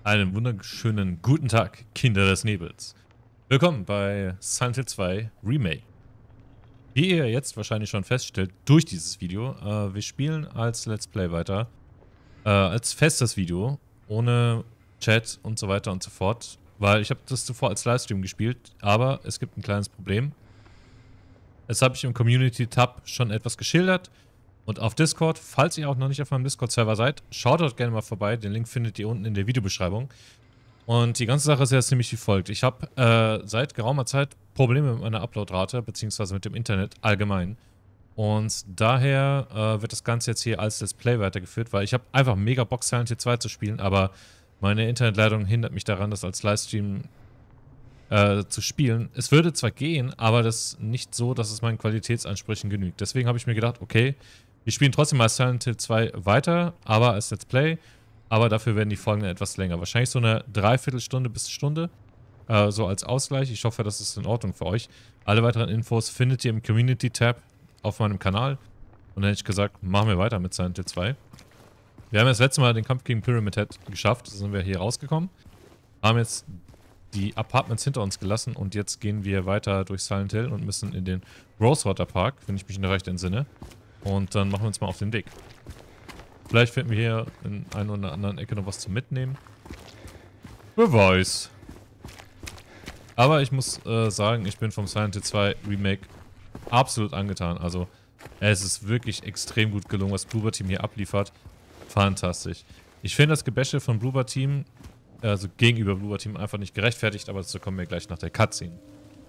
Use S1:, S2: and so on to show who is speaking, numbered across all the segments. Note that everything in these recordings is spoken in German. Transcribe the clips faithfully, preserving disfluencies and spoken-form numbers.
S1: Einen wunderschönen guten Tag, Kinder des Nebels. Willkommen bei Silent Hill zwei Remake. Wie ihr jetzt wahrscheinlich schon feststellt durch dieses Video, äh, wir spielen als Let's Play weiter, äh, als festes Video, ohne Chat und so weiter und so fort, weil ich habe das zuvor als Livestream gespielt, aber es gibt ein kleines Problem. Das habe ich im Community-Tab schon etwas geschildert. Und auf Discord, falls ihr auch noch nicht auf meinem Discord-Server seid, schaut dort gerne mal vorbei. Den Link findet ihr unten in der Videobeschreibung. Und die ganze Sache ist ja ziemlich wie folgt. Ich habe äh, seit geraumer Zeit Probleme mit meiner Uploadrate, beziehungsweise mit dem Internet allgemein. Und daher äh, wird das Ganze jetzt hier als Let's Play weitergeführt, weil ich habe einfach mega Bock, Silent Hill zwei zu spielen, aber meine Internetleitung hindert mich daran, das als Livestream äh, zu spielen. Es würde zwar gehen, aber das nicht so, dass es meinen Qualitätsansprüchen genügt. Deswegen habe ich mir gedacht, okay, wir spielen trotzdem mal Silent Hill zwei weiter, aber als Let's Play. Aber dafür werden die Folgen etwas länger. Wahrscheinlich so eine Dreiviertelstunde bis Stunde. Äh, so als Ausgleich. Ich hoffe, das ist in Ordnung für euch. Alle weiteren Infos findet ihr im Community-Tab auf meinem Kanal. Und dann hätte ich gesagt, machen wir weiter mit Silent Hill zwei. Wir haben das letzte Mal den Kampf gegen Pyramid Head geschafft. Da sind wir hier rausgekommen. Haben jetzt die Apartments hinter uns gelassen. Und jetzt gehen wir weiter durch Silent Hill und müssen in den Rosewater Park, wenn ich mich noch recht entsinne. Und dann machen wir uns mal auf den Weg. Vielleicht finden wir hier in einer oder anderen Ecke noch was zum Mitnehmen. Wer weiß. Aber ich muss äh, sagen, ich bin vom Silent Hill zwei Remake absolut angetan. Also es ist wirklich extrem gut gelungen, was Bloober Team hier abliefert. Fantastisch. Ich finde das Gebäsche von Bloober Team, also gegenüber Bloober Team, einfach nicht gerechtfertigt, aber dazu kommen wir gleich nach der Cutscene.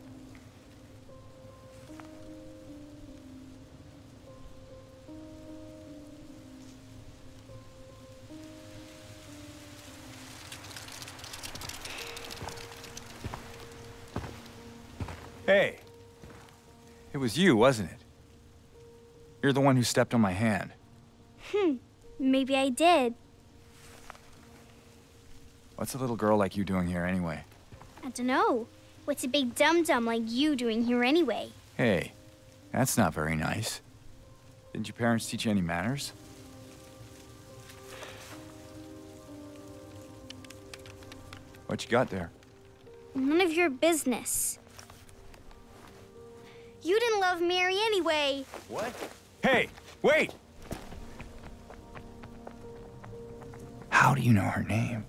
S2: Hey, it was you, wasn't it? You're the one who stepped on my hand.
S3: Hmm, maybe I did.
S2: What's a little girl like you doing here anyway?
S3: I don't know. What's a big dum-dum like you doing here anyway?
S2: Hey, that's not very nice. Didn't your parents teach you any manners? What you got there?
S3: None of your business. You didn't love Mary anyway.
S2: What? Hey, wait! How do you know her name?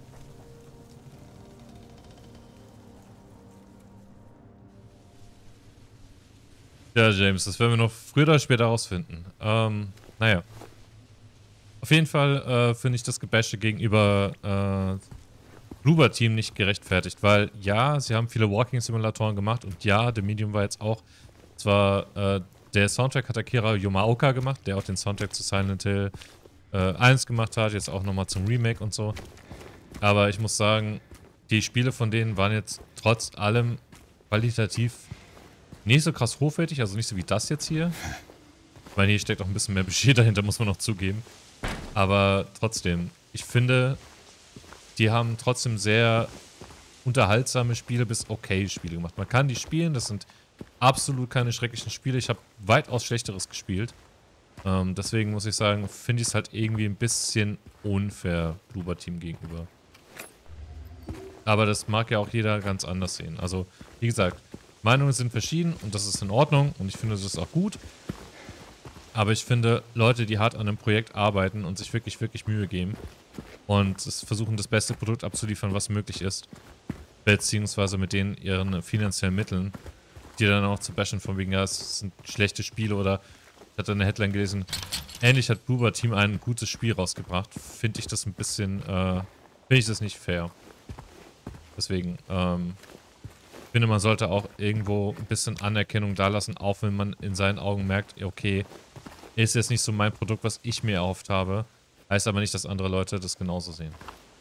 S1: Ja, James, das werden wir noch früher oder später rausfinden. Ähm, naja. Auf jeden Fall äh, finde ich das Gebäsche gegenüber äh, Bloober Team nicht gerechtfertigt, weil ja, sie haben viele Walking-Simulatoren gemacht und ja, The Medium war jetzt auch, zwar äh, der Soundtrack hat Akira Yamaoka gemacht, der auch den Soundtrack zu Silent Hill äh, eins gemacht hat, jetzt auch nochmal zum Remake und so. Aber ich muss sagen, die Spiele von denen waren jetzt trotz allem qualitativ nicht so krass hochwertig, also nicht so wie das jetzt hier. Ich meine, hier steckt auch ein bisschen mehr Budget dahinter, muss man noch zugeben. Aber trotzdem, ich finde, die haben trotzdem sehr unterhaltsame Spiele bis okay Spiele gemacht. Man kann die spielen, das sind absolut keine schrecklichen Spiele. Ich habe weitaus Schlechteres gespielt. Ähm, deswegen muss ich sagen, finde ich es halt irgendwie ein bisschen unfair Bloober Team gegenüber. Aber das mag ja auch jeder ganz anders sehen. Also, wie gesagt, Meinungen sind verschieden und das ist in Ordnung und ich finde, das ist auch gut. Aber ich finde, Leute, die hart an einem Projekt arbeiten und sich wirklich, wirklich Mühe geben und es versuchen, das beste Produkt abzuliefern, was möglich ist, beziehungsweise mit denen ihren finanziellen Mitteln, die dann auch zu bashen von wegen, ja, es sind schlechte Spiele oder ich hatte eine Headline gelesen, ähnlich hat Bloober Team ein gutes Spiel rausgebracht, finde ich das ein bisschen, äh, finde ich das nicht fair. Deswegen, ähm, ich finde, man sollte auch irgendwo ein bisschen Anerkennung dalassen, auch wenn man in seinen Augen merkt, okay, ist jetzt nicht so mein Produkt, was ich mir erhofft habe. Heißt aber nicht, dass andere Leute das genauso sehen.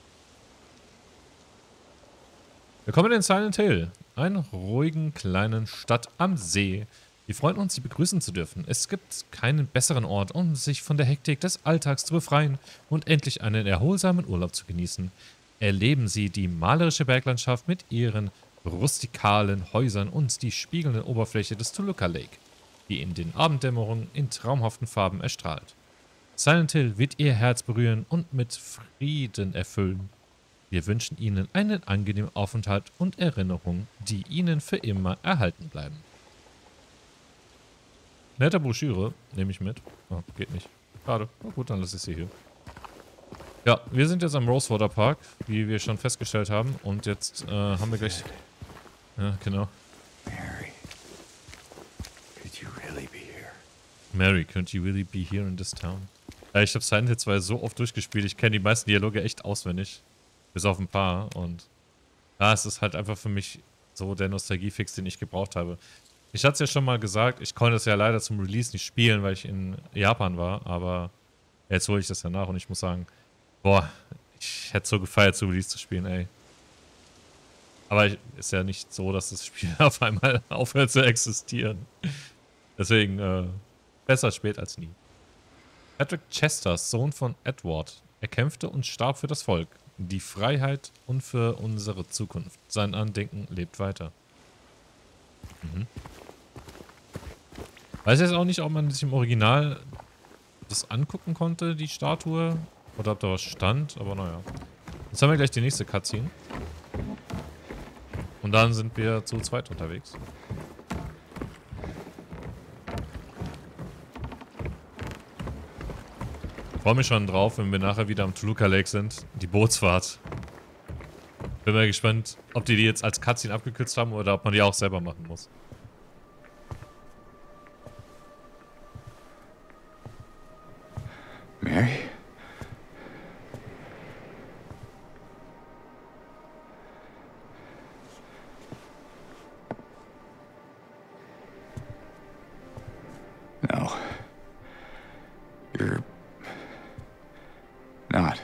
S1: Willkommen in Silent Hill, einer ruhigen kleinen Stadt am See. Wir freuen uns, Sie begrüßen zu dürfen. Es gibt keinen besseren Ort, um sich von der Hektik des Alltags zu befreien und endlich einen erholsamen Urlaub zu genießen. Erleben Sie die malerische Berglandschaft mit ihren rustikalen Häusern und die spiegelnde Oberfläche des Toluca Lake, die in den Abenddämmerungen in traumhaften Farben erstrahlt. Silent Hill wird Ihr Herz berühren und mit Frieden erfüllen. Wir wünschen Ihnen einen angenehmen Aufenthalt und Erinnerungen, die Ihnen für immer erhalten bleiben. Nette Broschüre, nehme ich mit. Oh, geht nicht. Schade. Na gut, dann lasse ich sie hier. Ja, wir sind jetzt am Rosewater Park, wie wir schon festgestellt haben. Und jetzt äh, haben wir gleich... Ja, genau.
S2: Mary, could you really be here?
S1: Mary, could you really be here in this town? Ja, ich habe Silent Hill zwei so oft durchgespielt. Ich kenne die meisten Dialoge echt auswendig. Bis auf ein paar. Und ja, es ist halt einfach für mich so der Nostalgiefix, den ich gebraucht habe. Ich hatte es ja schon mal gesagt, ich konnte es ja leider zum Release nicht spielen, weil ich in Japan war. Aber jetzt hole ich das ja nach und ich muss sagen, boah, ich hätte so gefeiert, zu Release zu spielen, ey. Aber ich, ist ja nicht so, dass das Spiel auf einmal aufhört zu existieren. Deswegen, äh, besser spät als nie. Patrick Chester, Sohn von Edward. Er kämpfte und starb für das Volk, die Freiheit und für unsere Zukunft. Sein Andenken lebt weiter. Mhm. Weiß jetzt auch nicht, ob man sich im Original das angucken konnte, die Statue. Oder ob da was stand, aber naja. Jetzt haben wir gleich die nächste Cutscene. Und dann sind wir zu zweit unterwegs. Ich freue mich schon drauf, wenn wir nachher wieder am Toluca Lake sind. Die Bootsfahrt. Bin mal gespannt, ob die die jetzt als Cutscene abgekürzt haben oder ob man die auch selber machen muss.
S2: Mary? No. You're not.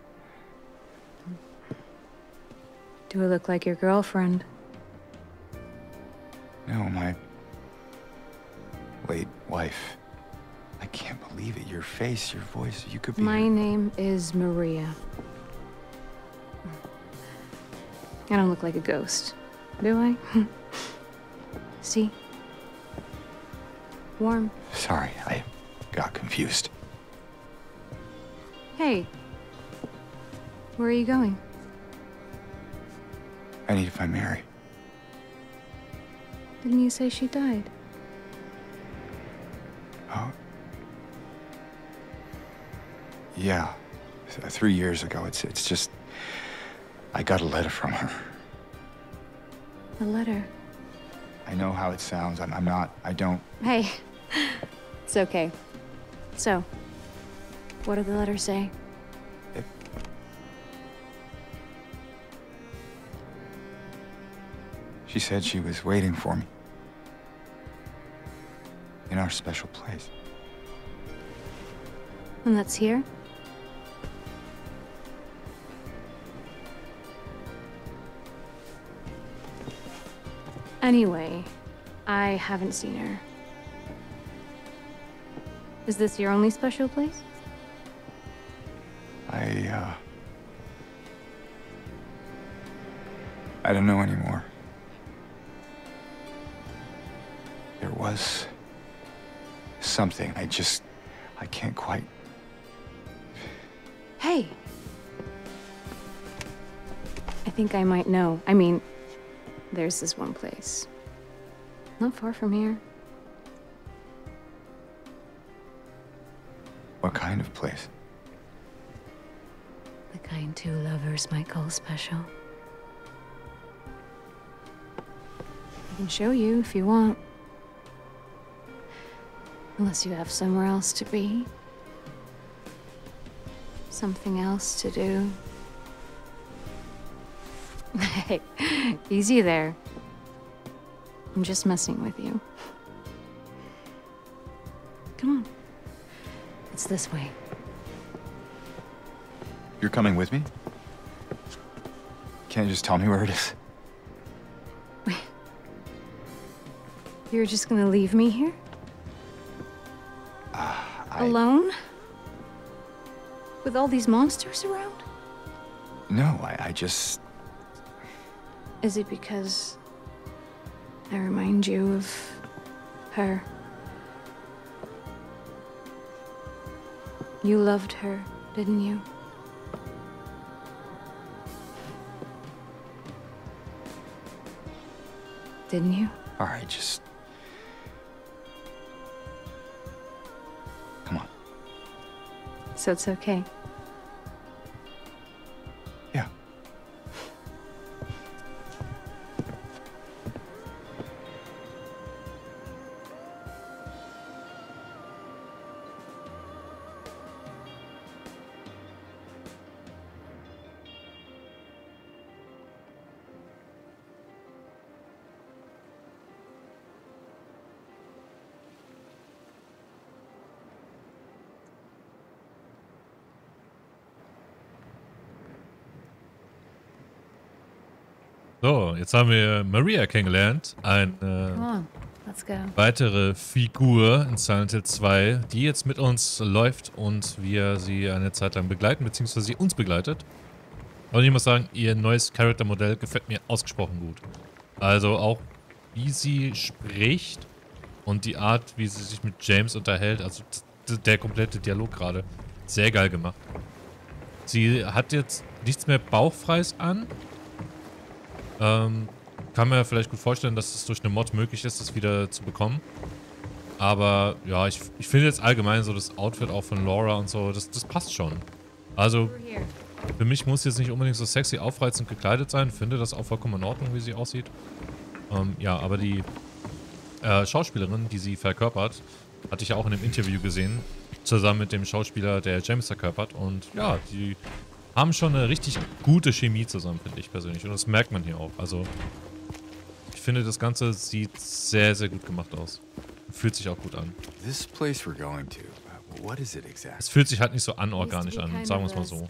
S4: Do I look like your girlfriend?
S2: No, my late wife. I can't believe it. Your face, your voice, you could be...
S4: My name is Maria. I don't look like a ghost, do I? See? Warm.
S2: Sorry, I got confused.
S4: Hey. Where are you going?
S2: I need to find Mary.
S4: Didn't you say she died?
S2: Oh. Yeah. Th- three years ago. It's it's just... I got a letter from her.
S4: A letter?
S2: I know how it sounds. I'm, I'm not... I don't...
S4: Hey. It's okay. So, what did the letter say?
S2: It, she said she was waiting for me. In our special place.
S4: And that's here? Anyway, I haven't seen her. Is this your only special place?
S2: I, uh... I don't know anymore. There was... something. I just... I can't quite...
S4: Hey! I think I might know. I mean, there's this one place. Not far from here.
S2: What kind of place?
S4: The kind two lovers might call special. I can show you if you want. Unless you have somewhere else to be. Something else to do. Hey, easy there. I'm just messing with you. Come on. It's this way.
S2: You're coming with me? Can't you just tell me where it is?
S4: Wait. You're just gonna leave me here?
S2: Uh, I...
S4: Alone? With all these monsters around?
S2: No, I, I just...
S4: Is it because I remind you of her? You loved her, didn't you? Didn't you?
S2: All right, just... Come on.
S4: So it's okay.
S2: Yeah.
S1: So, jetzt haben wir Maria kennengelernt. Eine
S4: Come on, let's go.
S1: weitere Figur in Silent Hill zwei, die jetzt mit uns läuft und wir sie eine Zeit lang begleiten, beziehungsweise sie uns begleitet. Und ich muss sagen, ihr neues Charaktermodell gefällt mir ausgesprochen gut. Also auch, wie sie spricht und die Art, wie sie sich mit James unterhält, also der komplette Dialog gerade, sehr geil gemacht. Sie hat jetzt nichts mehr Bauchfreies an. Ähm, kann mir vielleicht gut vorstellen, dass es durch eine Mod möglich ist, das wieder zu bekommen. Aber ja, ich, ich finde jetzt allgemein so das Outfit auch von Laura und so, das, das passt schon. Also, für mich muss jetzt nicht unbedingt so sexy aufreizend gekleidet sein. Finde das auch vollkommen in Ordnung, wie sie aussieht. Ähm, ja, aber die äh, Schauspielerin, die sie verkörpert, hatte ich ja auch in dem Interview gesehen. Zusammen mit dem Schauspieler, der James verkörpert. Und ja, die haben schon eine richtig gute Chemie zusammen, finde ich persönlich. Und das merkt man hier auch. Also, ich finde, das Ganze sieht sehr, sehr gut gemacht aus. Fühlt sich auch gut an.
S2: This place we're going to, uh, what is it exactly?
S1: Es fühlt sich halt nicht so anorganisch an, sagen wir es mal so.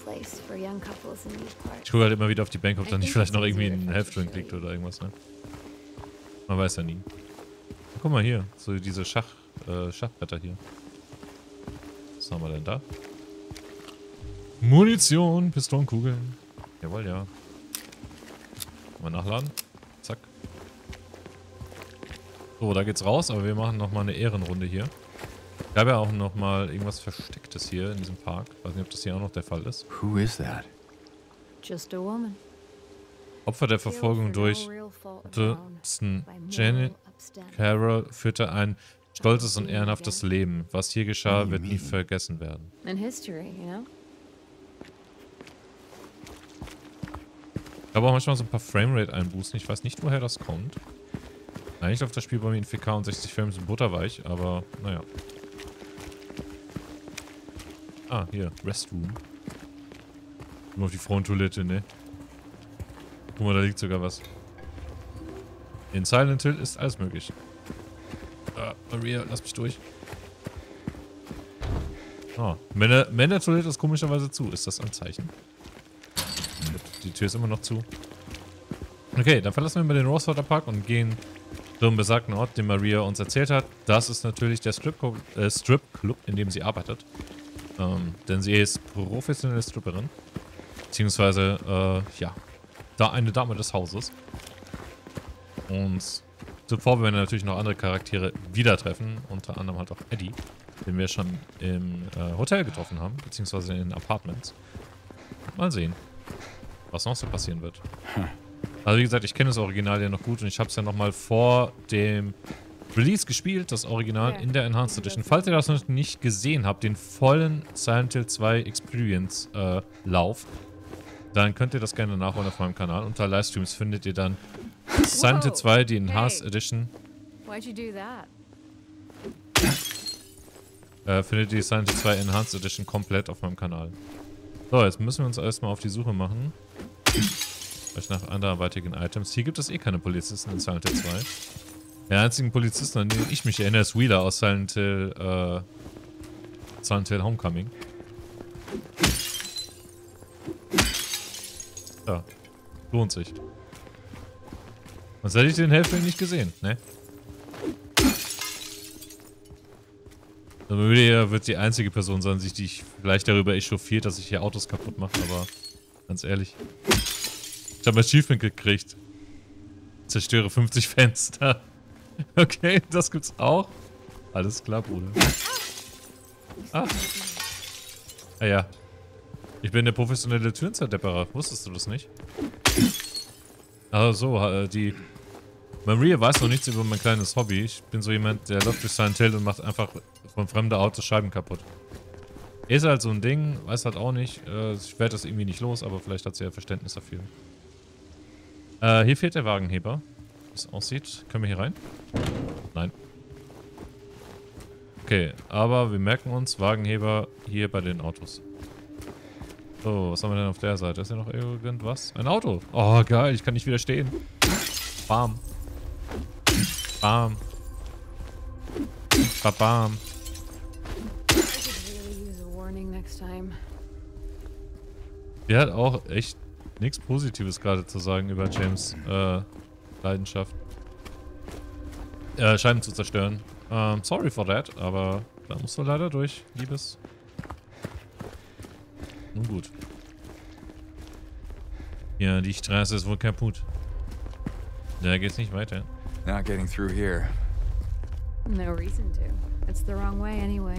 S1: Ich gucke halt immer wieder auf die Bank, ob da nicht vielleicht noch irgendwie ein Health-Drink liegt oder irgendwas, ne? Man weiß ja nie. Guck mal hier, so diese Schach, äh, Schachbretter hier. Was haben wir denn da? Munition, Pistolenkugeln. Jawohl, ja. Mal nachladen. Zack. So, da geht's raus, aber wir machen nochmal eine Ehrenrunde hier. Ich habe ja auch nochmal irgendwas Verstecktes hier in diesem Park. Ich weiß nicht, ob das hier auch noch der Fall ist.
S2: Who is that?
S4: Just a woman.
S1: Opfer der Verfolgung durch Dustin Janet Carroll führte ein stolzes und ehrenhaftes Leben. Was hier geschah, wird nie vergessen werden.
S4: In history, you know?
S1: Ich habe auch manchmal so ein paar Framerate-Einbußen. Ich weiß nicht, woher das kommt. Eigentlich läuft das Spiel bei mir in vier K und sechzig Frames butterweich, aber naja. Ah, hier, Restroom. Nur auf die Frauentoilette, ne? Guck mal, da liegt sogar was. In Silent Hill ist alles möglich. Ah, Maria, lass mich durch. Ah, Männer, Männertoilette ist komischerweise zu. Ist das ein Zeichen? Die Tür ist immer noch zu. Okay, dann verlassen wir mal den Rosewater Park und gehen zum besagten Ort, den Maria uns erzählt hat. Das ist natürlich der Strip-Club, äh, Strip in dem sie arbeitet. Ähm, denn sie ist professionelle Stripperin. Beziehungsweise, äh, ja, da eine Dame des Hauses. Und zuvor werden wir natürlich noch andere Charaktere wieder treffen. Unter anderem halt auch Eddie, den wir schon im äh, Hotel getroffen haben. Beziehungsweise in den Apartments. Mal sehen, was noch so passieren wird. Also wie gesagt, ich kenne das Original ja noch gut und ich habe es ja nochmal vor dem Release gespielt, das Original in der Enhanced Edition. Falls ihr das noch nicht gesehen habt, den vollen Silent Hill zwei Experience äh, Lauf, dann könnt ihr das gerne nachholen auf meinem Kanal. Unter Livestreams findet ihr dann Silent Hill zwei, die Enhanced Edition.
S4: Why'd you do that?
S1: Äh, findet ihr die Silent Hill zwei Enhanced Edition komplett auf meinem Kanal. So, jetzt müssen wir uns erstmal auf die Suche machen. Vielleicht nach anderweitigen Items. Hier gibt es eh keine Polizisten in Silent Hill zwei. Der einzige Polizisten, an den ich mich erinnere, ist Wheeler aus Silent Hill, äh, Silent Hill Homecoming. Ja, lohnt sich. Sonst hätte ich den Helfer nicht gesehen, ne? Dann würde er, wird die einzige Person sein, sich die ich vielleicht darüber echauffiert, dass ich hier Autos kaputt mache, aber ganz ehrlich. Ich habe ein Achievement gekriegt. Zerstöre fünfzig Fenster. Okay, das gibt's auch. Alles klar, Bruder. Ah. Ah ja. Ich bin der professionelle Türenzerdepperer. Wusstest du das nicht? Also so, die Maria weiß noch nichts über mein kleines Hobby. Ich bin so jemand, der läuft durch Silent Hill und macht einfach von fremden Autos Scheiben kaputt. Ist halt so ein Ding, weiß halt auch nicht. Äh, ich werde das irgendwie nicht los, aber vielleicht hat sie ja Verständnis dafür. Äh, hier fehlt der Wagenheber. Wie es aussieht. Können wir hier rein? Nein. Okay, aber wir merken uns Wagenheber hier bei den Autos. So, was haben wir denn auf der Seite? Ist hier noch irgendwas? Ein Auto. Oh, geil, ich kann nicht widerstehen. Bam. Bam. Babam. Die hat auch echt nichts Positives gerade zu sagen über James äh, Leidenschaft. Äh, Scheiben zu zerstören. Ähm, sorry for that, aber da musst du leider durch, Liebes. Nun gut. Ja, die Straße ist wohl kaputt. Da geht's nicht weiter.
S2: Not getting through here.
S4: No reason to. It's the wrong way anyway.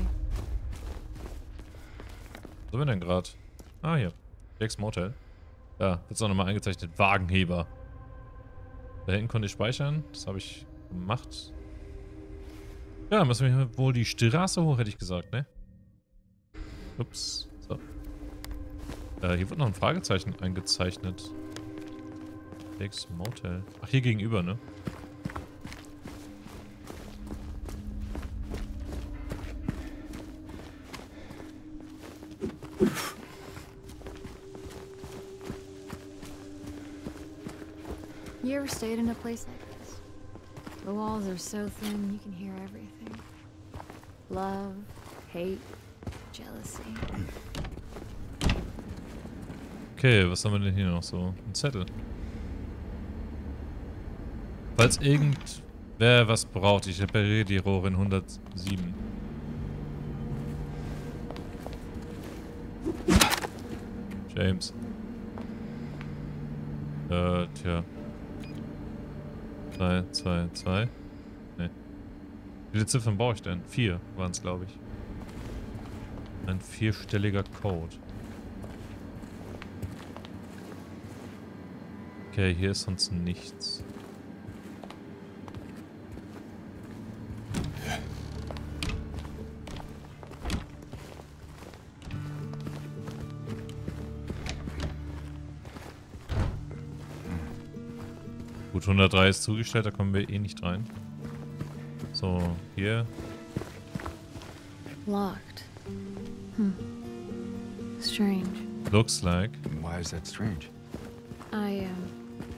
S1: Wo sind wir denn gerade? Ah, hier. Jack's Motel. Da, wird's auch nochmal eingezeichnet. Wagenheber. Da hinten konnte ich speichern. Das habe ich gemacht. Ja, müssen wir wohl die Straße hoch, hätte ich gesagt, ne? Ups. So. Äh, hier wird noch ein Fragezeichen eingezeichnet. Jack's Motel. Ach, hier gegenüber, ne?
S4: You ever stayed in a place like this? The walls are so thin you can hear everything. Love, hate, jealousy.
S1: Okay, was haben wir denn hier noch so? Ein Zettel. Falls irgendwer was braucht, ich repariere die Rohre in hundertsieben. James. Äh, tja. zwei, zwei, zwei. Ne. Wie viele Ziffern brauche ich denn? Vier waren es, glaube ich. Ein vierstelliger Code. Okay, hier ist sonst nichts. Gut, hundertdrei ist zugestellt, da kommen wir eh nicht rein. So, hier.
S4: Locked. Hm. Strange.
S1: Looks like.
S2: Why is that strange?
S4: I, um...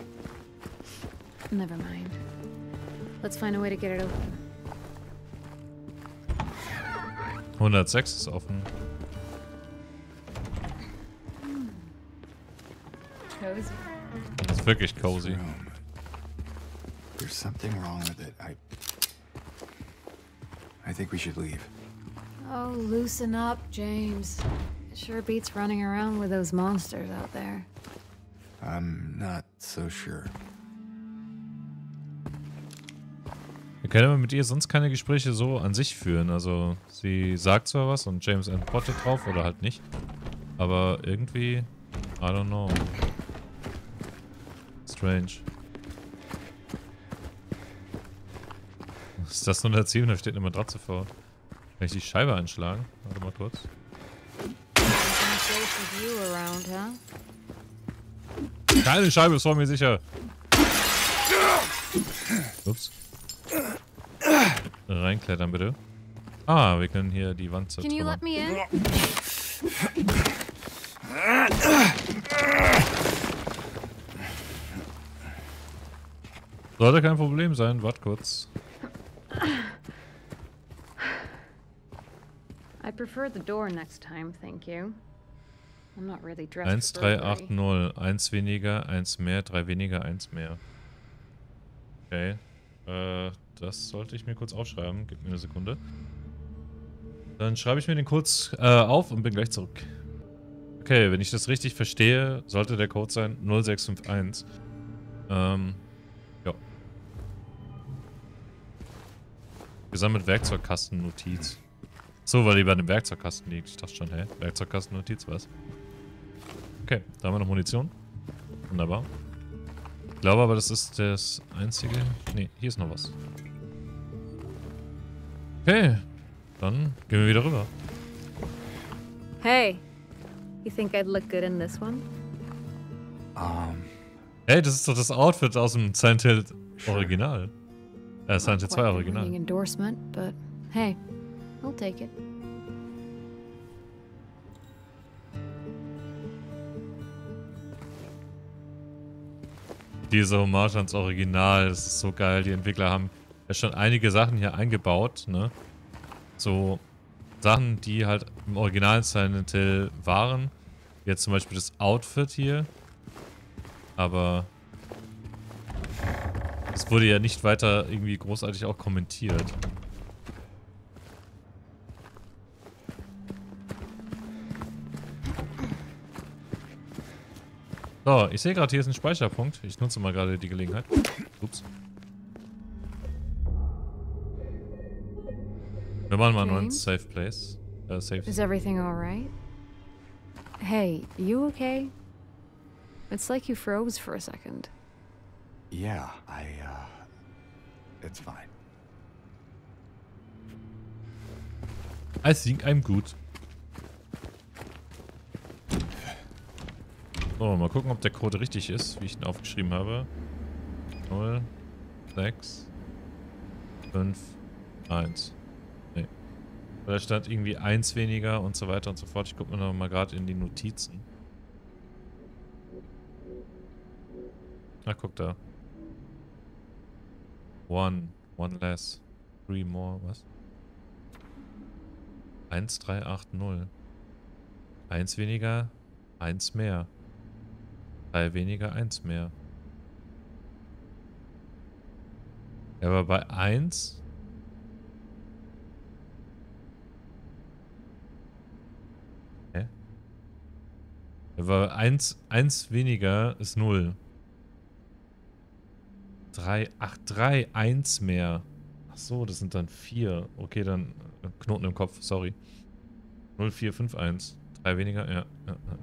S4: Never mind. Let's find a way to get it open.
S1: hundertsechs ist offen.
S4: Cozy.
S1: Das ist wirklich cozy.
S2: Room. There's something wrong with it. I... I think we should leave.
S4: Oh, loosen up, James. It sure beats running around with those monsters out there.
S2: I'm not so sure.
S1: Wir können aber mit ihr sonst keine Gespräche so an sich führen. Also, sie sagt zwar was und James antwortet drauf oder halt nicht. Aber irgendwie, I don't know. Strange. Was ist das nur Ziel? Da steht eine Matratze vor. Kann ich die Scheibe einschlagen? Warte mal kurz. Keine Scheibe ist vor mir sicher. Ups. Reinklettern bitte. Ah, wir können hier die Wand
S4: Can you let me in?
S1: Sollte kein Problem sein, warte kurz.
S4: I prefer the door next time, thank you. I'm not really dressed
S1: eins drei acht null. eins weniger, eins mehr, drei weniger, eins mehr. Okay. Äh, das sollte ich mir kurz aufschreiben. Gib mir eine Sekunde. Dann schreibe ich mir den kurz äh, auf und bin gleich zurück. Okay, wenn ich das richtig verstehe, sollte der Code sein null sechs fünf eins. Ähm, ja. Gesammelt Werkzeugkasten-Notiz. So, weil die bei dem Werkzeugkasten liegt. Ich dachte schon, hä? Werkzeugkasten-Notiz, was? Okay, da haben wir noch Munition. Wunderbar. Ich glaube aber, das ist das einzige... Nee, hier ist noch was. Okay, dann gehen wir wieder rüber.
S4: Hey, you think I'd look good in this one?
S2: Um,
S1: Hey, das ist doch das Outfit aus dem Silent Hill Original. Äh, Silent Hill zwei
S4: Quite a
S1: Original.
S4: ringing endorsement, but hey, I'll take it.
S1: Diese Hommage ans Original, das ist so geil. Die Entwickler haben ja schon einige Sachen hier eingebaut, ne? So Sachen, die halt im Original Silent Hill waren. Jetzt zum Beispiel das Outfit hier. Aber es wurde ja nicht weiter irgendwie großartig auch kommentiert. So, ich sehe gerade, hier ist ein Speicherpunkt. Ich nutze mal gerade die Gelegenheit. Ups. Wir machen mal einen neuen
S4: James?
S1: Safe Place. Äh, safe.
S4: Is everything alright? Hey, you okay? It's like you froze for a second.
S2: yeah, I, uh... It's fine.
S1: I think I'm good. So, mal gucken, ob der Code richtig ist, wie ich ihn aufgeschrieben habe. null, sechs, fünf, eins. Nee. Da stand irgendwie eins weniger und so weiter und so fort. Ich gucke mir noch mal gerade in die Notizen. Na, guck da. One, one less, three more, was? eins drei acht null. eins weniger, eins mehr. drei weniger, eins mehr. Er war bei eins. Hä? Er war eins, eins weniger ist null. drei, ach, drei, eins mehr. Ach so, das sind dann vier. Okay, dann äh, Knoten im Kopf, sorry. null vier fünf eins. drei weniger, ja. ja, ja.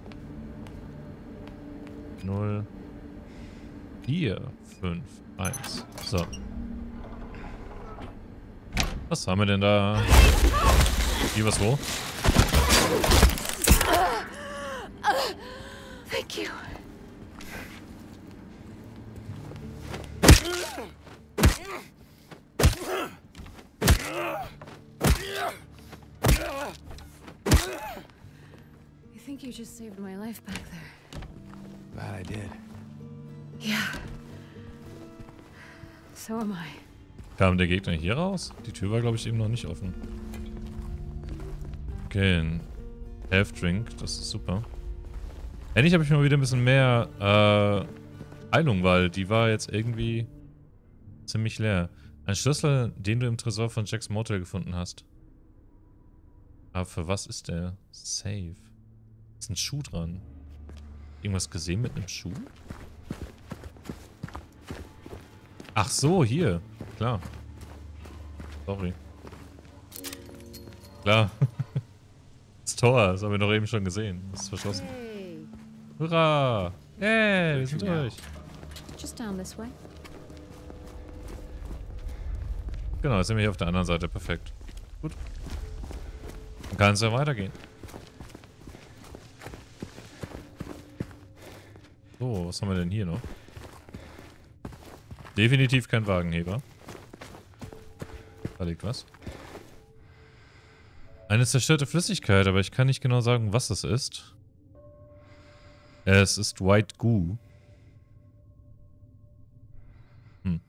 S1: null vier fünf eins. So. Was haben wir denn da? Hier was wo?
S4: Thank you. I think you just saved my life back there.
S2: Glad I did.
S4: Yeah. So am I.
S1: Kam der Gegner hier raus? Die Tür war, glaube ich, eben noch nicht offen. Okay, ein Health Drink, das ist super. Endlich habe ich mal wieder ein bisschen mehr äh, Heilung, weil die war jetzt irgendwie ziemlich leer. Ein Schlüssel, den du im Tresor von Jack's Motel gefunden hast. Aber für was ist der? Safe. Ist ein Schuh dran. Irgendwas gesehen mit einem Schuh? Ach so, hier. Klar. Sorry. Klar. Das Tor, das haben wir doch eben schon gesehen. Das ist verschlossen.
S4: Hey.
S1: Hurra! Hey, wir sind
S2: Ja.
S1: durch.
S4: Just down this way.
S1: Genau, jetzt sind wir hier auf der anderen Seite. Perfekt. Gut. Dann kann es ja weitergehen. So, was haben wir denn hier noch? Definitiv kein Wagenheber. Da liegt was. Eine zerstörte Flüssigkeit, aber ich kann nicht genau sagen, was es ist. Es ist White Goo. Hm.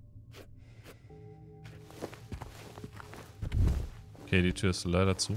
S1: Okay, die Tür ist leider zu.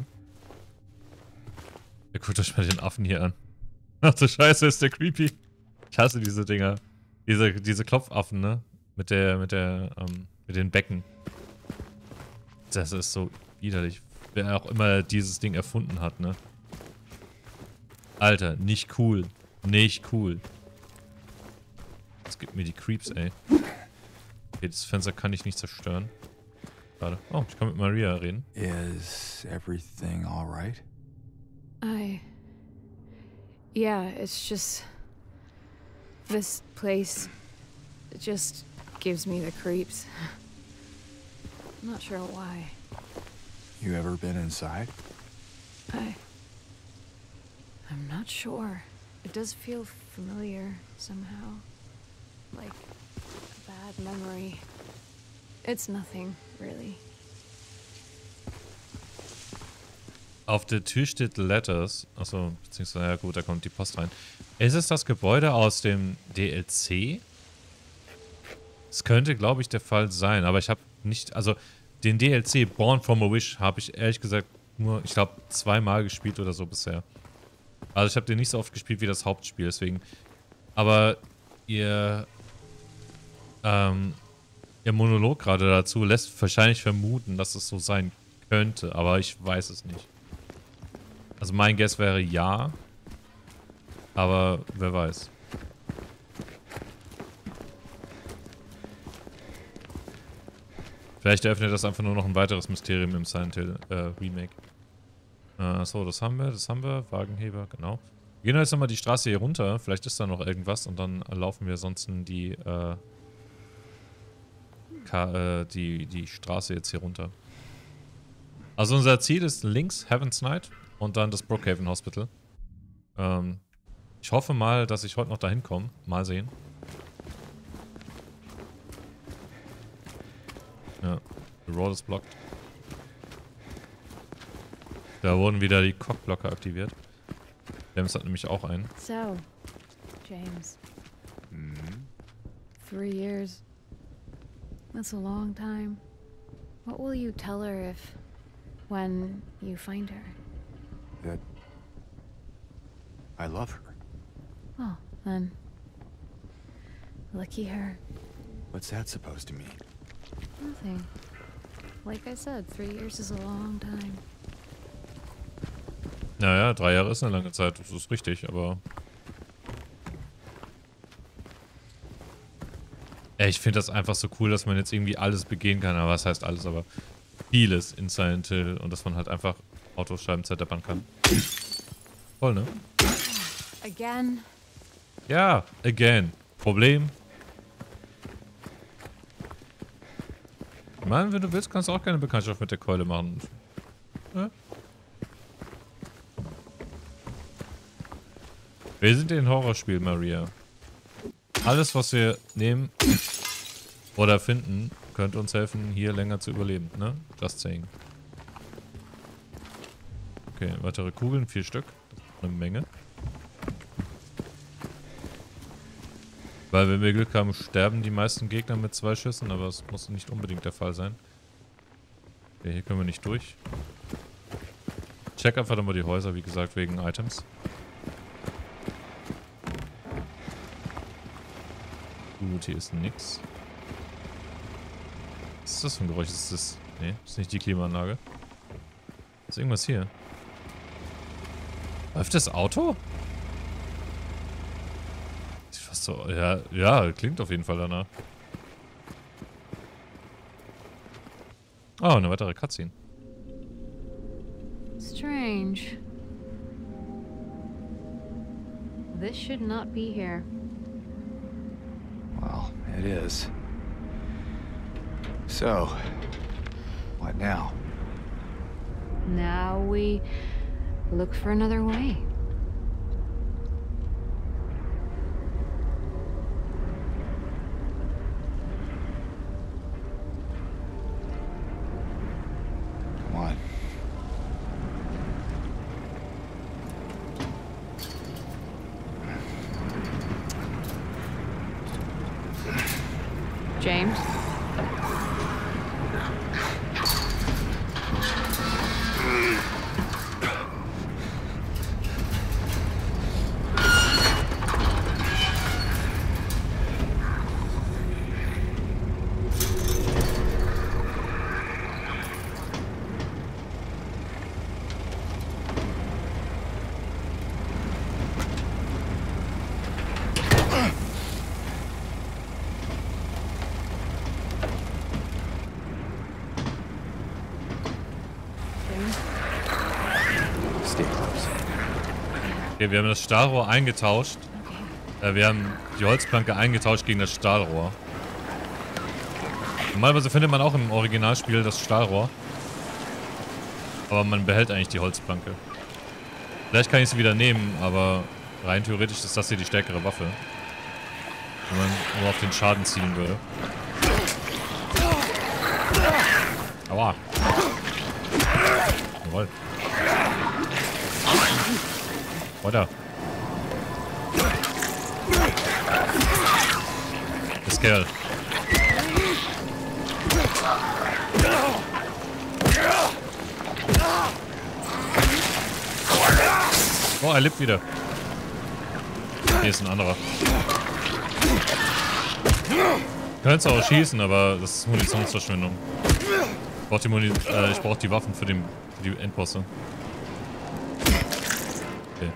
S1: Ja, guckt euch mal den Affen hier an. Ach du Scheiße, ist der creepy. Ich hasse diese Dinger. Diese, diese Klopfaffen, ne? Mit der, mit der, ähm, mit den Becken. Das ist so widerlich. Wer auch immer dieses Ding erfunden hat, ne? Alter, nicht cool. Nicht cool. Das gibt mir die Creeps, ey. Okay, das Fenster kann ich nicht zerstören. Schade. Oh, ich kann mit Maria reden.
S2: Is everything all right?
S4: I... Yeah, it's just... This place just gives me the creeps. I'm not sure why.
S2: You ever been inside?
S4: I... I'm not sure. It does feel familiar somehow. Like a bad memory. It's nothing, really.
S1: Auf der Tür steht Letters. Achso, beziehungsweise, ja gut, da kommt die Post rein. Ist es das Gebäude aus dem D L C? Es könnte, glaube ich, der Fall sein, aber ich habe nicht, also den D L C Born from a Wish habe ich ehrlich gesagt nur, ich glaube, zweimal gespielt oder so bisher. Also ich habe den nicht so oft gespielt wie das Hauptspiel, deswegen. Aber ihr, ähm, ihr Monolog gerade dazu lässt wahrscheinlich vermuten, dass es so sein könnte, aber ich weiß es nicht. Also mein Guess wäre ja, aber wer weiß. Vielleicht eröffnet das einfach nur noch ein weiteres Mysterium im Silent Hill äh, Remake. Äh, so, das haben wir, das haben wir. Wagenheber, genau. Wir gehen jetzt nochmal die Straße hier runter. Vielleicht ist da noch irgendwas und dann laufen wir sonst die, äh, Ka äh, die, die Straße jetzt hier runter. Also unser Ziel ist links Heaven's Night und dann das Brookhaven Hospital. Ähm, ich hoffe mal, dass ich heute noch dahin komme. Mal sehen. Ja, the road is blocked. Da wurden wieder die Cockblocker aktiviert. James hat nämlich auch einen.
S4: So, James.
S2: Mm-hmm.
S4: Three years. That's a long time. What will you tell her if, when you find her?
S2: That I love her.
S4: Oh, then. Lucky her.
S2: What's that supposed to mean?
S4: Nothing. Like I said, three years is a long time.
S1: Naja, drei Jahre ist eine lange Zeit, das ist richtig, aber... Ey, ich finde das einfach so cool, dass man jetzt irgendwie alles begehen kann, aber was heißt alles, aber vieles in Silent Hill und dass man halt einfach Autoscheiben zerdeppern kann. Voll, ne?
S4: Again?
S1: Ja, again. Problem. Ich meine, wenn du willst, kannst du auch keine Bekanntschaft mit der Keule machen. Ja? Wir sind in Horrorspiel, Maria. Alles, was wir nehmen oder finden, könnte uns helfen, hier länger zu überleben, ne? Just saying. Okay, weitere Kugeln, vier Stück. Das ist eine Menge. Weil, wenn wir Glück haben, sterben die meisten Gegner mit zwei Schüssen, aber es muss nicht unbedingt der Fall sein. Okay, hier können wir nicht durch. Check einfach nochmal die Häuser, wie gesagt, wegen Items. Gut, hier ist nix. Was ist das für ein Geräusch? Ist das... Nee, ist nicht die Klimaanlage. Ist irgendwas hier? Läuft das Auto? Sieht fast so... Ja, ja, klingt auf jeden Fall danach. Oh, eine weitere Cutscene.
S4: Strange. This should not be here.
S2: Well, it is. So, what now?
S4: Now we look for another way.
S2: Come on.
S4: James?
S1: Okay, wir haben das Stahlrohr eingetauscht. Äh, wir haben die Holzplanke eingetauscht gegen das Stahlrohr. Normalerweise findet man auch im Originalspiel das Stahlrohr. Aber man behält eigentlich die Holzplanke. Vielleicht kann ich sie wieder nehmen, aber rein theoretisch ist das hier die stärkere Waffe. Wenn man nur auf den Schaden zielen würde. Aua. Jawohl. Weiter. Das Kerl. Oh, er lebt wieder. Hier ist ein anderer. Könntest auch schießen, aber das ist Munitionsverschwendung. Ich brauche die, Muni äh, ich brauch die Waffen für, den, für die Endbosse. Okay.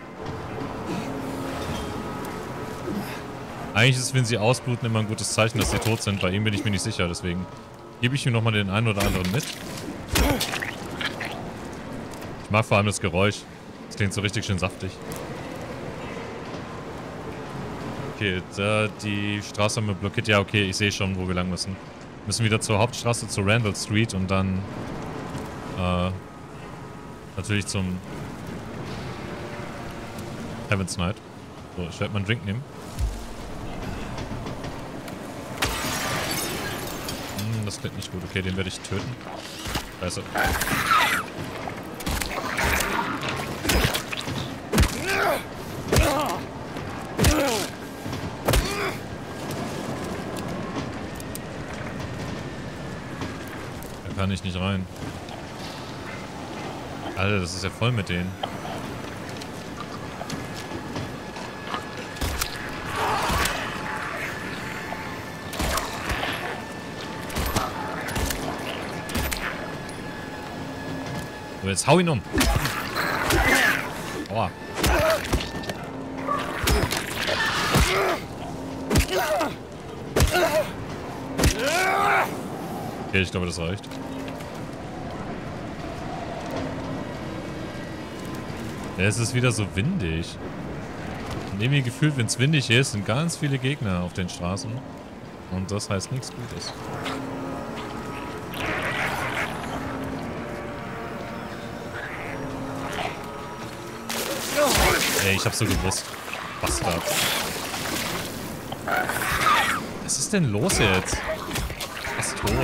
S1: Eigentlich ist es, wenn sie ausbluten, immer ein gutes Zeichen, dass sie tot sind. Bei ihm bin ich mir nicht sicher, deswegen gebe ich ihm nochmal den einen oder anderen mit. Ich mag vor allem das Geräusch. Das klingt so richtig schön saftig. Okay, da die Straße haben wir blockiert. Ja, okay, ich sehe schon, wo wir lang müssen. Wir müssen wieder zur Hauptstraße, zur Randall Street und dann äh, natürlich zum Heaven's Night. So, ich werde mal einen Drink nehmen. Hm, das klingt nicht gut. Okay, den werde ich töten. Scheiße. Da kann ich nicht rein. Alter, das ist ja voll mit denen. So, jetzt hau ihn um. Aua. Okay, ich glaube, das reicht. Ja, es ist wieder so windig. Und irgendwie gefühlt, wenn es windig ist, sind ganz viele Gegner auf den Straßen. Und das heißt nichts Gutes. Ey, ich hab's so gewusst. Bastard. Was ist denn los jetzt? Fast tot.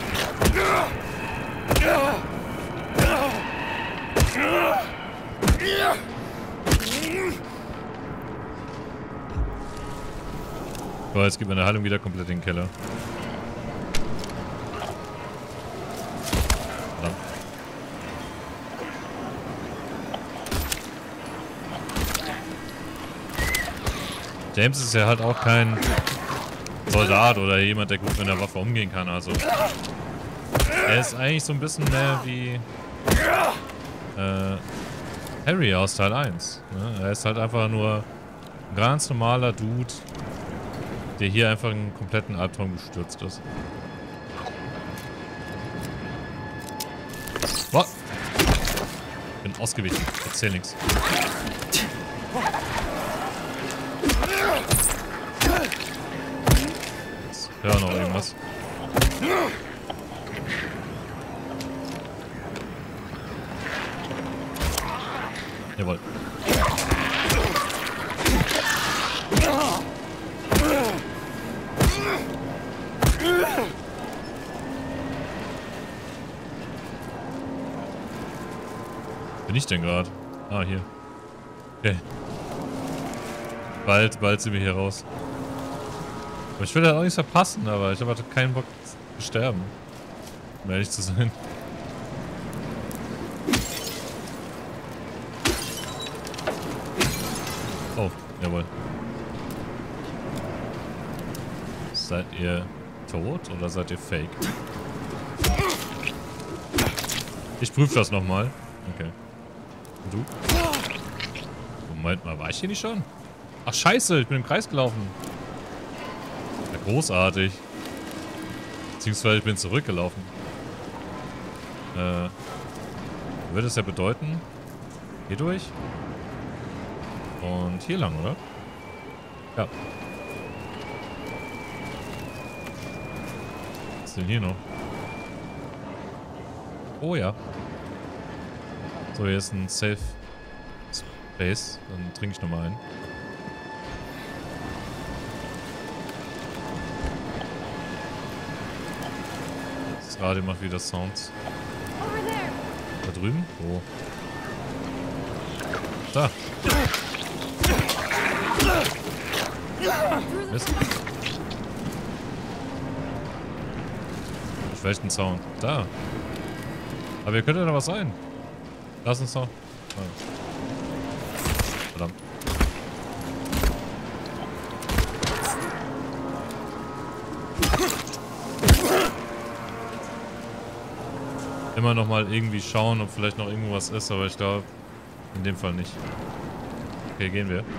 S1: So, jetzt geht meine Heilung wieder komplett in den Keller. Verdammt. James ist ja halt auch kein Soldat oder jemand, der gut mit einer Waffe umgehen kann, also. Er ist eigentlich so ein bisschen mehr wie äh, Harry aus Teil eins. Ne? Er ist halt einfach nur ein ganz normaler Dude, der hier einfach in einen kompletten Albtraum gestürzt ist. What? Ich bin ausgewichen. Erzähl nichts. Jetzt hör noch irgendwas. Jawohl. Bin ich denn gerade? Ah, hier. Okay. Bald, bald sind wir hier raus. Aber ich will halt auch nichts verpassen, aber ich habe halt keinen Bock zu sterben. Um ehrlich zu sein. Oh, jawohl. Seid ihr tot oder seid ihr fake? Ich prüfe das nochmal. Okay. Und du? Moment mal, war ich hier nicht schon? Ach scheiße, ich bin im Kreis gelaufen. Ja, großartig. Beziehungsweise ich bin zurückgelaufen. Äh, würde es ja bedeuten, hier durch und hier lang, oder? Ja. Was ist denn hier noch? Oh ja. So, hier ist ein Safe Space. Dann trinke ich nochmal ein. Das Radio macht wieder Sounds. Da drüben? Wo? Da. Mist. Auf welchen Zaun? Da. Aber hier könnte da was sein. Lass uns doch. Ah. Verdammt. Immer noch mal irgendwie schauen, ob vielleicht noch irgendwo was ist, aber ich glaube, in dem Fall nicht. Okay, gehen wir.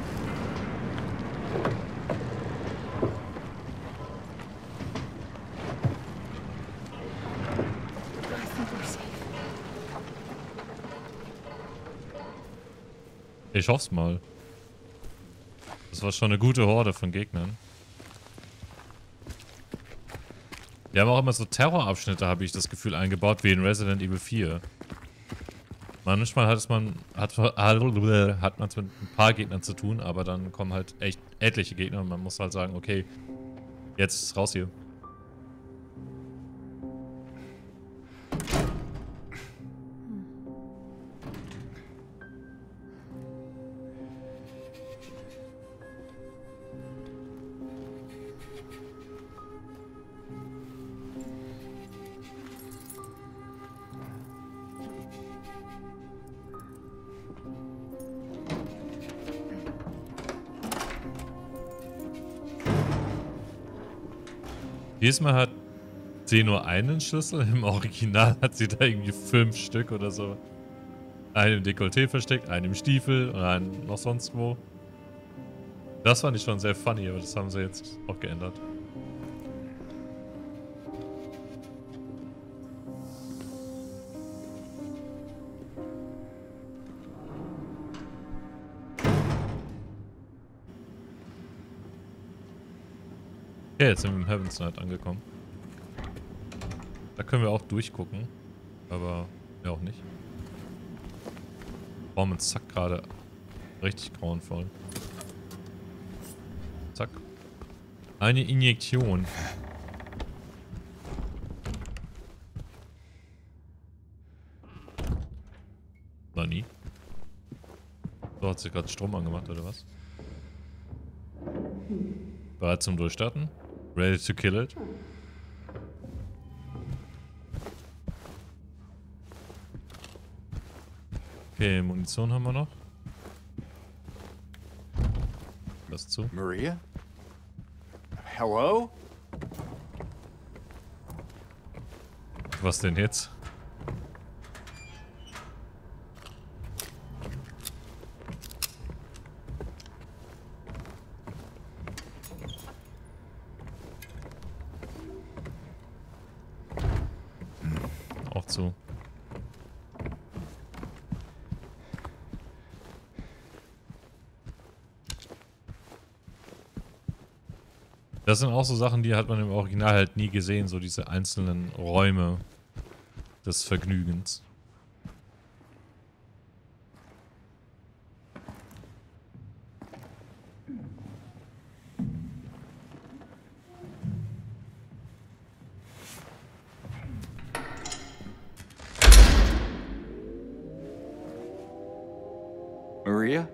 S1: Ich hoff's mal. Das war schon eine gute Horde von Gegnern. Die haben auch immer so Terrorabschnitte, habe ich das Gefühl, eingebaut, wie in Resident Evil vier. Manchmal hat es man hat, hat man es mit ein paar Gegnern zu tun, aber dann kommen halt echt etliche Gegner und man muss halt sagen, okay, jetzt raus hier. Diesmal hat sie nur einen Schlüssel, im Original hat sie da irgendwie fünf Stück oder so. Einen im Dekolleté versteckt, einen im Stiefel und einen noch sonst wo. Das fand ich schon sehr funny, aber das haben sie jetzt auch geändert. Okay, jetzt sind wir im Heaven's Night angekommen. Da können wir auch durchgucken. Aber ja auch nicht. Baum und zack gerade richtig grauenvoll. Zack. Eine Injektion. Na nie. So, hat sich gerade Strom angemacht, oder was? Bereit zum Durchstarten? Ready to kill it? Okay, Munition haben wir noch. Das zu.
S2: Maria? Hello?
S1: Was denn jetzt? Auch zu. Das sind auch so Sachen, die hat man im Original halt nie gesehen, so diese einzelnen Räume des Vergnügens.
S2: Maria?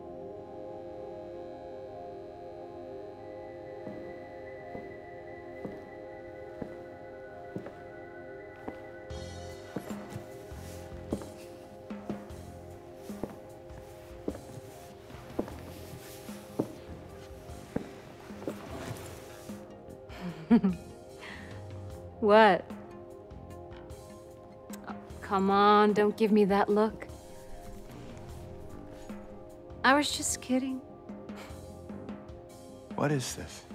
S4: What? Oh, come on, don't give me that look. I was just kidding.
S2: What is this?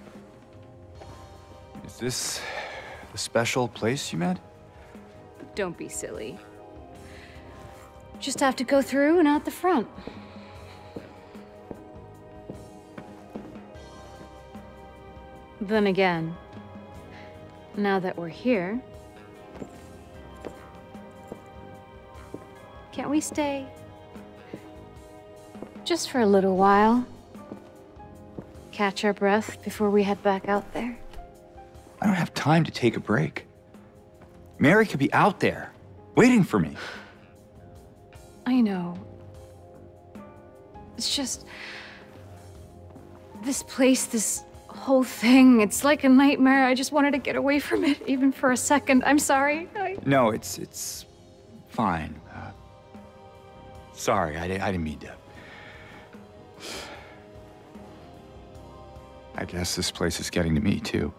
S2: Is this the special place you met?
S4: Don't be silly. Just have to go through and out the front. Then again, now that we're here, can't we stay just for a little while? Catch our breath before we head back out there?
S2: I don't have time to take a break. Mary could be out there, waiting for me.
S4: I know. It's just... this place, this whole thing, it's like a nightmare. I just wanted to get away from it, even for a second. I'm sorry. I...
S2: No, it's it's fine. Uh, sorry, I, di- I didn't mean to. I guess this place is getting to me, too.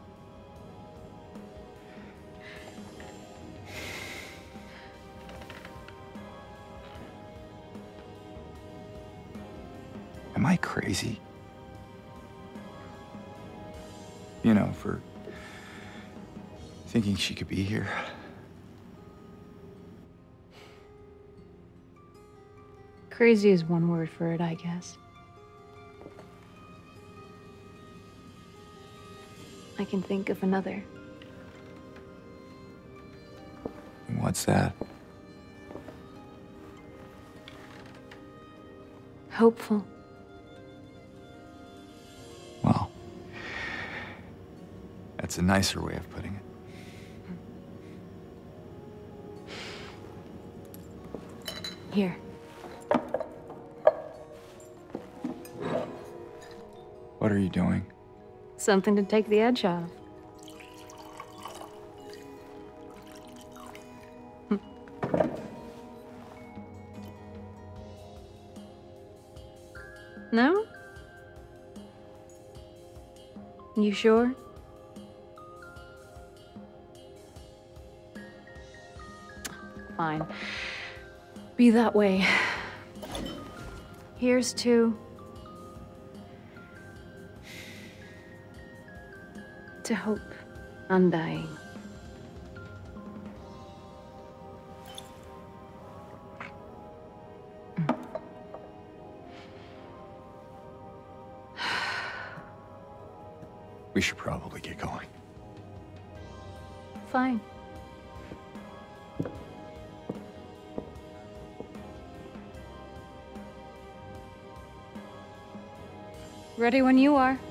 S2: Am I crazy? You know, for thinking she could be here.
S4: Crazy is one word for it, I guess. I can think of another.
S2: What's that?
S4: Hopeful.
S2: Well, that's a nicer way of putting it.
S4: Here.
S2: What are you doing?
S4: Something to take the edge off. No? You sure? Fine. Be that way. Here's to... to hope. Undying.
S2: We should probably get going.
S4: Fine. Ready when you are.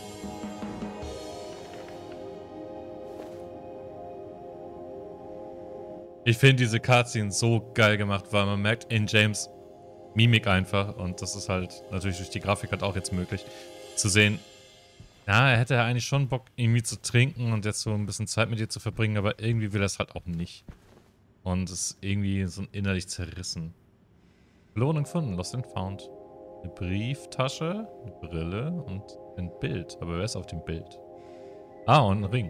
S1: Ich finde diese Cutscene so geil gemacht, weil man merkt in James Mimik einfach, und das ist halt natürlich durch die Grafik halt auch jetzt möglich, zu sehen, na, er hätte ja eigentlich schon Bock, irgendwie zu trinken und jetzt so ein bisschen Zeit mit ihr zu verbringen, aber irgendwie will er es halt auch nicht. Und es ist irgendwie so innerlich zerrissen. Belohnung gefunden, Lost and Found. Eine Brieftasche, eine Brille und ein Bild. Aber wer ist auf dem Bild? Ah, und ein Ring.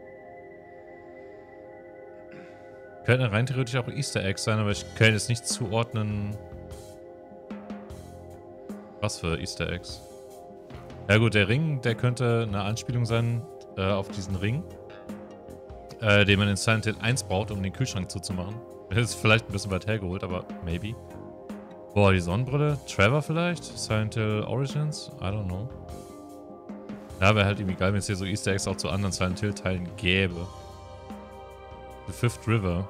S1: Könnten rein theoretisch auch Easter Eggs sein, aber ich kann jetzt nicht zuordnen, was für Easter Eggs. Ja gut, der Ring, der könnte eine Anspielung sein äh, auf diesen Ring, äh, den man in Silent Hill eins braucht, um den Kühlschrank zuzumachen. Das ist vielleicht ein bisschen weit hergeholt, aber maybe. Boah, die Sonnenbrille? Trevor vielleicht? Silent Hill Origins? I don't know. Ja, wäre halt irgendwie geil, wenn es hier so Easter Eggs auch zu anderen Silent Hill Teilen gäbe. The Fifth River.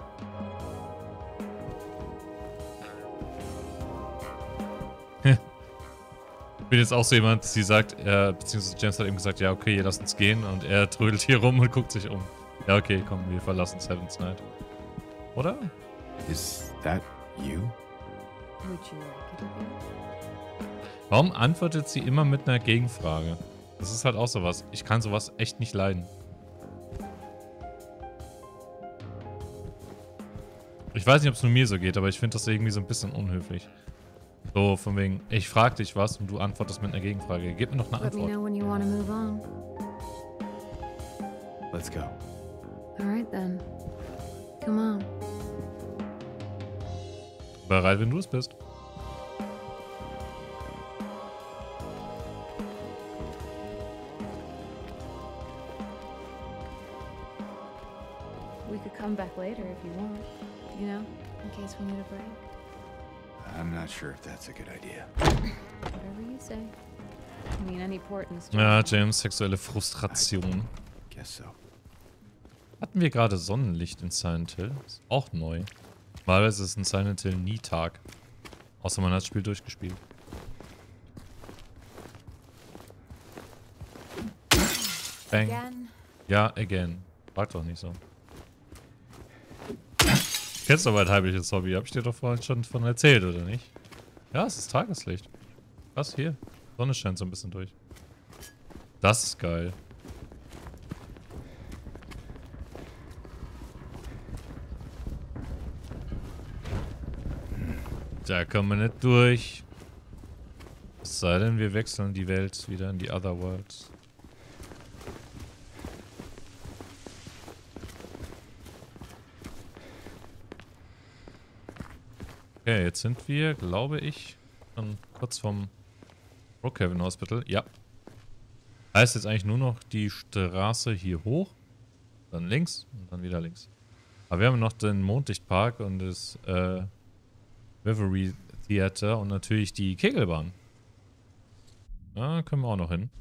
S1: Ich bin jetzt auch so jemand, die sagt, er, beziehungsweise James hat eben gesagt, ja okay, lass uns gehen, und er trödelt hier rum und guckt sich um. Ja okay, komm, wir verlassen Seventh Night. Oder?
S2: Is that you?
S4: Would you like it again?
S1: Warum antwortet sie immer mit einer Gegenfrage? Das ist halt auch sowas. Ich kann sowas echt nicht leiden. Ich weiß nicht, ob es nur mir so geht, aber ich finde das irgendwie so ein bisschen unhöflich. So, von wegen, ich frage dich was und du antwortest mit einer Gegenfrage. Gib mir noch eine
S4: Let me know
S1: Antwort.
S4: when you want to move on.
S2: Let's go.
S4: All right then. Come on.
S1: Bereit, wenn du es bist.
S4: We could come back later if you want. You know, in case we need a break.
S2: I'm not sure if that's a good idea.
S4: Whatever you say. I mean, any port in
S1: Ja, James, sexuelle Frustration.
S2: Guess so.
S1: Hatten wir gerade Sonnenlicht in Silent Hill? Ist auch neu. Normalerweise ist in Silent Hill nie Tag. Außer man hat das Spiel durchgespielt. Bang.
S4: Again.
S1: Ja, again. Frag doch nicht so. Kennst du mein heimliches Hobby? Hab ich dir doch vorhin schon von erzählt, oder nicht? Ja, es ist Tageslicht. Was hier? Sonne scheint so ein bisschen durch. Das ist geil. Da kommen wir nicht durch. Es sei denn, wir wechseln die Welt wieder in die Otherworld. Okay, jetzt sind wir, glaube ich, schon kurz vom Brookhaven Hospital. Ja. Heißt jetzt eigentlich nur noch die Straße hier hoch, dann links und dann wieder links. Aber wir haben noch den Mondlichtpark und das äh, Reverie Theater und natürlich die Kegelbahn. Da können wir auch noch hin.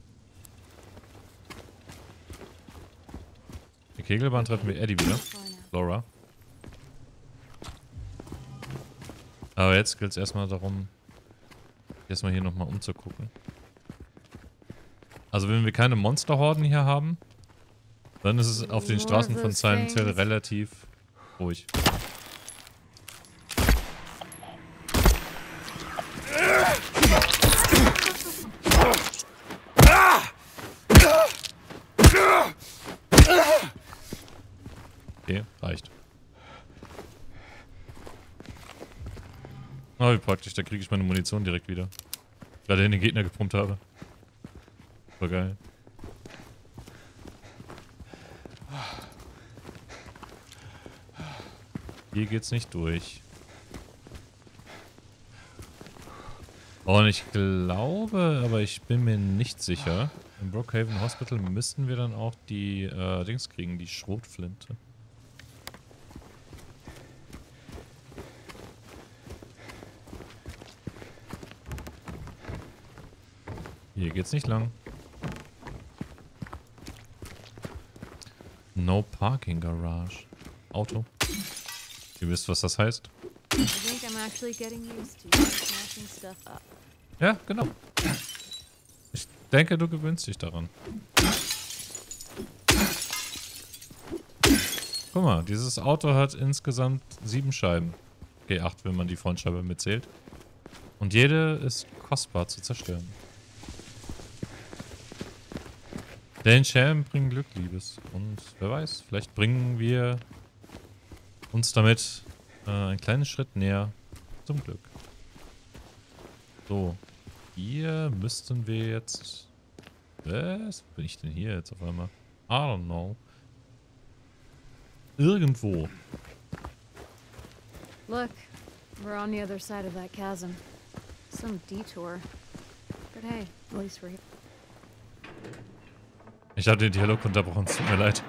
S1: Die Kegelbahn treffen wir Eddie wieder. Laura. Aber jetzt gilt es erstmal darum, erstmal hier nochmal umzugucken. Also wenn wir keine Monsterhorden hier haben, dann ist es auf den Straßen von Silent Hill relativ ruhig. Okay, reicht. Oh, wie praktisch, da kriege ich meine Munition direkt wieder. Gerade in den Gegner gepumpt habe. War geil. Hier geht's nicht durch. Und ich glaube, aber ich bin mir nicht sicher. Im Brookhaven Hospital müssten wir dann auch die äh, Dings kriegen, die Schrotflinte. Hier geht's nicht lang. No Parking Garage. Auto. Ihr wisst, was das heißt?
S4: I think I'm actually getting used to smashing stuff up.
S1: Ja, genau. Ich denke, du gewöhnst dich daran. Guck mal, dieses Auto hat insgesamt sieben Scheiben. Okay, acht, wenn man die Frontscheibe mitzählt. Und jede ist kostbar zu zerstören. Denn Scherben bringen Glück, Liebes. Und wer weiß, vielleicht bringen wir uns damit äh, einen kleinen Schritt näher zum Glück. So. Hier müssten wir jetzt... Was bin ich denn hier jetzt auf einmal? I don't know. Irgendwo.
S4: Look, we're on the other side of that chasm. Some detour. But hey, at least we're here.
S1: Ich habe den Dialog unterbrochen, es tut mir leid.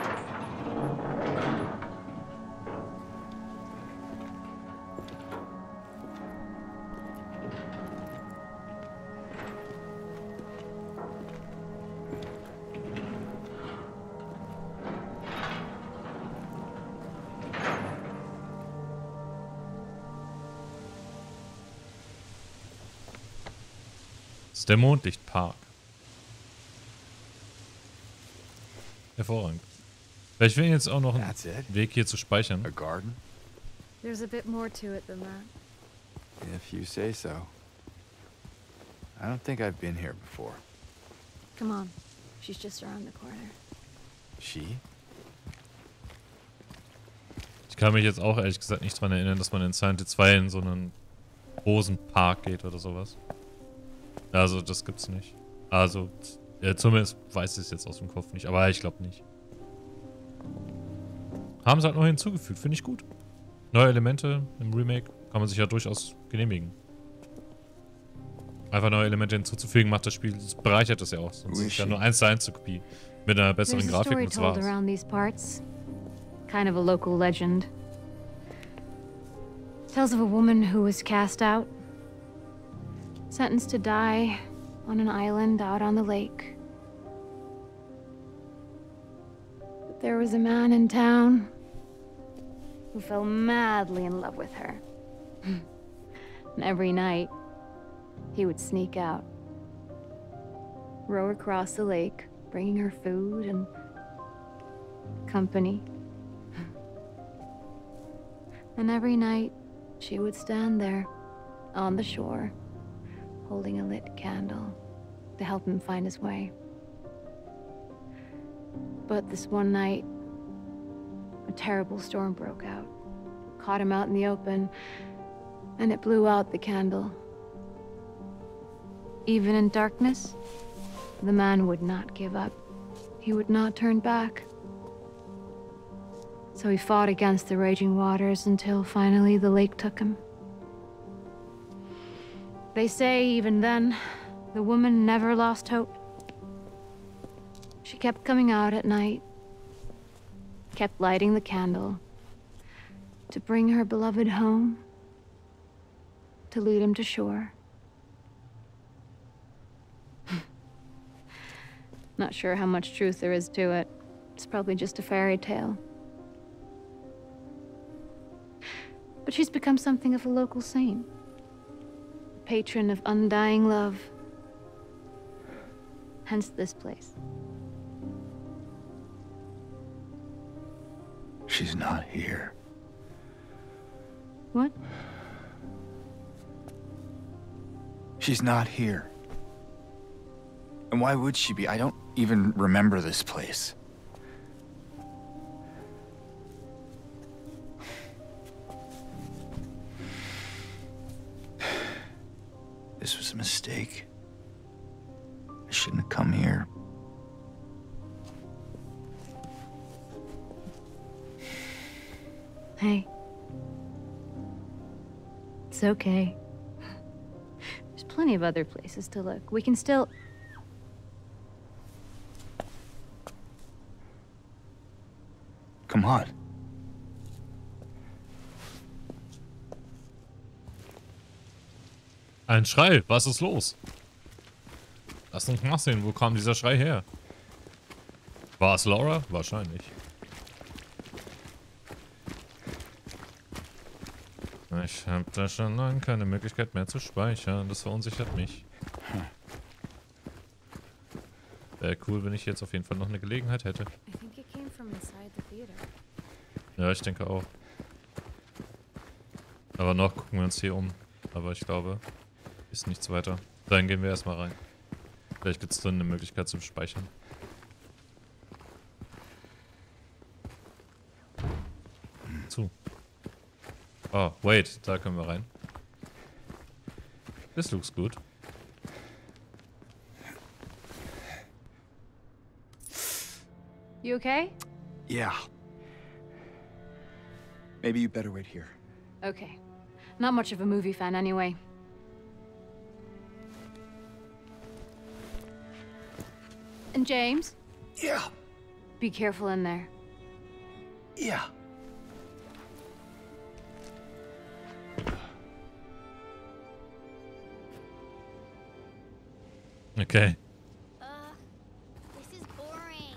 S1: Das ist der Mondlichtpark. Hervorragend. Vielleicht wäre jetzt auch noch ein
S2: That's it?
S1: Weg hier zu speichern.
S2: A garden?
S4: There's a bit more to it than that.
S2: If you say so. I don't think I've been here before.
S4: Come on. She's just around the corner.
S2: She?
S1: Ich kann mich jetzt auch ehrlich gesagt nicht dran erinnern, dass man in Silent Hill zwei in so einen Rosenpark geht oder sowas. Also, das gibt's nicht. Also, ja, zumindest weiß ich es jetzt aus dem Kopf nicht, aber ich glaube nicht. Haben sie halt noch hinzugefügt, finde ich gut. Neue Elemente im Remake kann man sich ja durchaus genehmigen. Einfach neue Elemente hinzuzufügen macht das Spiel, das bereichert das ja auch. Sonst ist es ja nur eins zu eins zu Kopie. Mit einer besseren
S4: There's a
S1: Grafik
S4: story
S1: und das
S4: told
S1: war's.
S4: around these parts. Kind of a local legend. Tells of a woman who was cast out, sentenced to die on an island out on the lake. But there was a man in town who fell madly in love with her. And every night, he would sneak out, row across the lake, bringing her food and company. And every night, she would stand there, on the shore, holding a lit candle to help him find his way. But this one night, a terrible storm broke out, caught him out in the open, and it blew out the candle. Even in darkness, the man would not give up. He would not turn back. So he fought against the raging waters until finally the lake took him. They say even then, the woman never lost hope. She kept coming out at night, kept lighting the candle to bring her beloved home, to lead him to shore. Not sure how much truth there is to it. It's probably just a fairy tale. But she's become something of a local saint. A patron of undying love. Hence this place.
S2: She's not here.
S4: What?
S2: She's not here. And why would she be? I don't even remember this place. This was a mistake. I shouldn't have come here.
S4: Hey. It's okay. There's plenty of other places to look. We can still...
S2: Come on.
S1: Ein Schrei, was ist los? Lass uns nachsehen, wo kam dieser Schrei her? War es Laura? Wahrscheinlich. Ich habe da schon lange keine Möglichkeit mehr zu speichern. Das verunsichert mich. Wäre cool, wenn ich jetzt auf jeden Fall noch eine Gelegenheit hätte. Ja, ich denke auch. Aber noch gucken wir uns hier um. Aber ich glaube, ist nichts weiter. Dann gehen wir erstmal rein. Vielleicht gibt es dann eine Möglichkeit zum Speichern. Zu. Oh, wait, da können wir rein. This looks good.
S4: You okay?
S2: Yeah. Maybe you better wait here.
S4: Okay. Not much of a movie fan anyway. And James?
S2: Yeah.
S4: Be careful in there.
S2: Yeah.
S1: Okay.
S3: This is boring.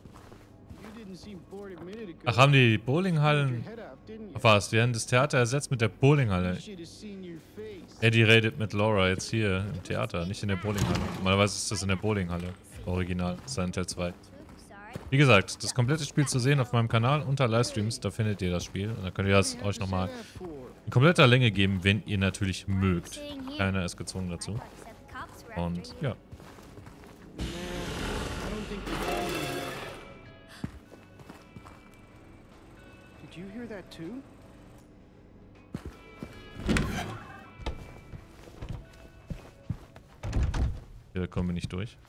S1: Ach, haben die Bowlinghallen... Was? Wir haben das Theater ersetzt mit der Bowlinghalle. Eddie redet mit Laura jetzt hier im Theater, nicht in der Bowlinghalle. Normalerweise ist das in der Bowlinghalle. Original, Silent Hill zwei. Wie gesagt, das komplette Spiel zu sehen auf meinem Kanal unter Livestreams, da findet ihr das Spiel. Und dann könnt ihr das euch nochmal in kompletter Länge geben, wenn ihr natürlich mögt. Keiner ist gezwungen dazu. Und ja.
S5: Did you hear that too?
S1: Hier kommen wir nicht durch.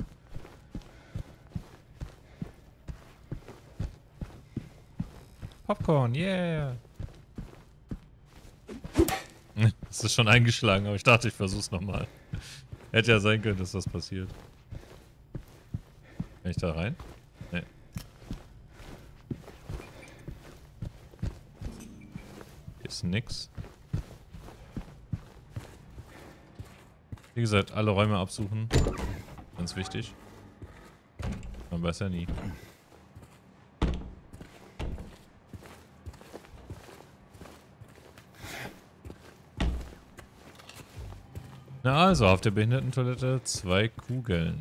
S1: Popcorn, yeah! Es ist schon eingeschlagen, aber ich dachte, ich versuch's nochmal. Hätte ja sein können, dass das passiert. Kann ich da rein? Nee. Hier ist nix. Wie gesagt, alle Räume absuchen. Ganz wichtig. Man weiß ja nie. Na also, auf der Behindertentoilette zwei Kugeln.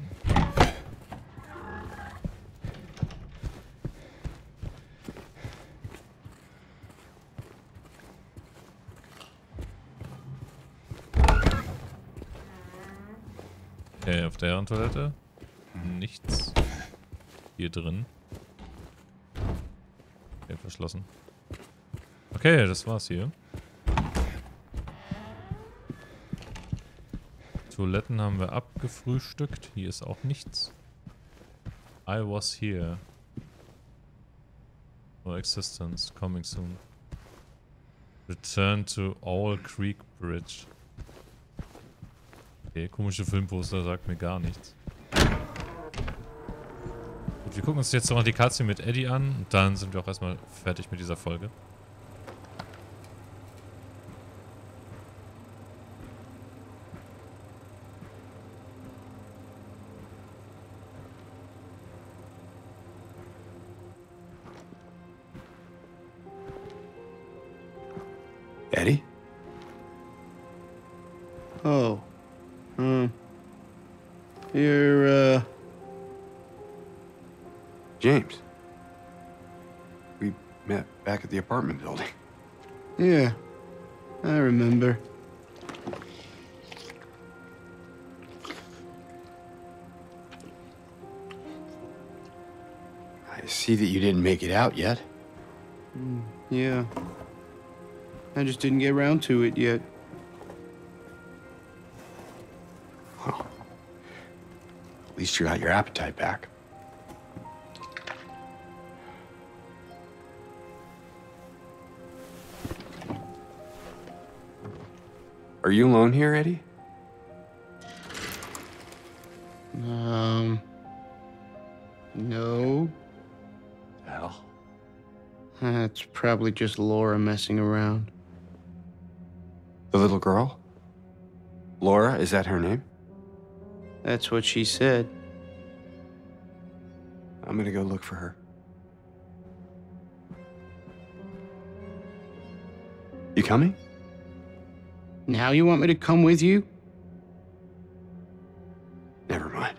S1: Okay, auf der Herrentoilette nichts. Hier drin. Okay, verschlossen. Okay, das war's hier. Toiletten haben wir abgefrühstückt. Hier ist auch nichts. I was here. No existence. Coming soon. Return to Owl Creek Bridge. Okay, komische Filmposter, sagt mir gar nichts. Gut, wir gucken uns jetzt noch die Cutscene mit Eddie an und dann sind wir auch erstmal fertig mit dieser Folge.
S2: Eddie?
S5: Oh. Um. You're, uh...
S2: James. We met back at the apartment building.
S5: Yeah. I remember.
S2: I see that you didn't make it out yet.
S5: Mm, yeah. I just didn't get around to it yet.
S2: Well, at least you got your appetite back. Are you alone here, Eddie?
S5: Um... No.
S2: Hell.
S5: That's probably just Laura messing around.
S2: The little girl? Laura, is that her name?
S5: That's what she said.
S2: I'm gonna go look for her. You coming?
S5: Now you want me to come with you?
S2: Never mind.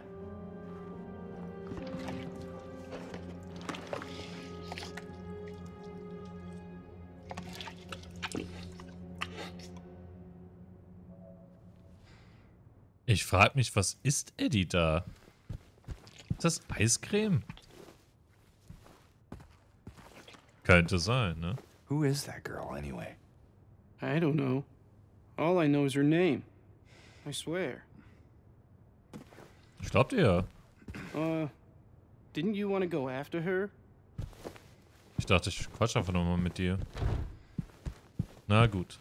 S1: Ich frage mich, was ist Eddie da? Ist das Eiscreme? Könnte sein, ne?
S2: Who is that girl, anyway?
S5: I don't know. All I know is her name. I swear.
S1: Ich glaub dir.
S5: Uh, didn't you want to go after her?
S1: Ich dachte, ich quatsch einfach nochmal mit dir. Na gut.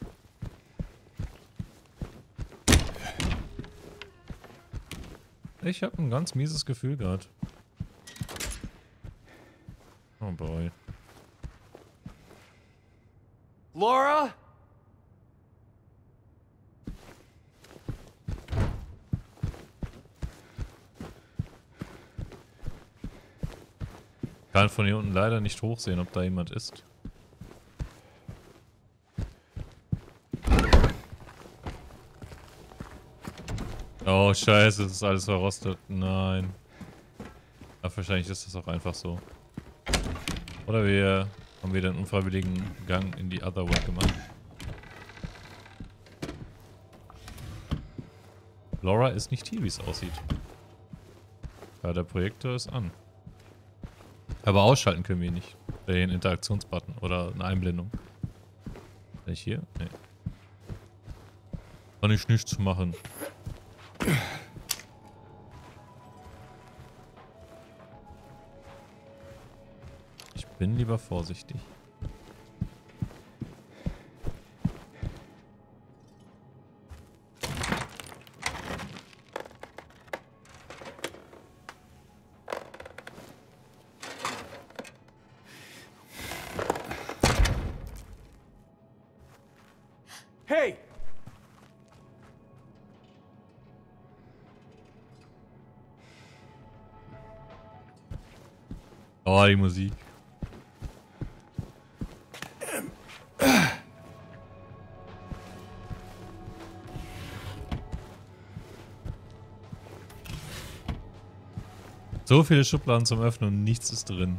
S1: Ich habe ein ganz mieses Gefühl gerade. Oh boy.
S2: Laura?
S1: Kann von hier unten leider nicht hochsehen, ob da jemand ist. Oh, scheiße, das ist alles verrostet. Nein. Ach, wahrscheinlich ist das auch einfach so. Oder wir haben wieder einen unfreiwilligen Gang in die Otherworld gemacht. Laura ist nicht hier, wie es aussieht. Ja, der Projektor ist an. Aber ausschalten können wir ihn nicht. Den Interaktionsbutton oder eine Einblendung. Kann ich hier? Nee. Kann ich nichts machen. Ich bin lieber vorsichtig.
S2: Hey!
S1: Oh, die Musik. So viele Schubladen zum Öffnen und nichts ist drin.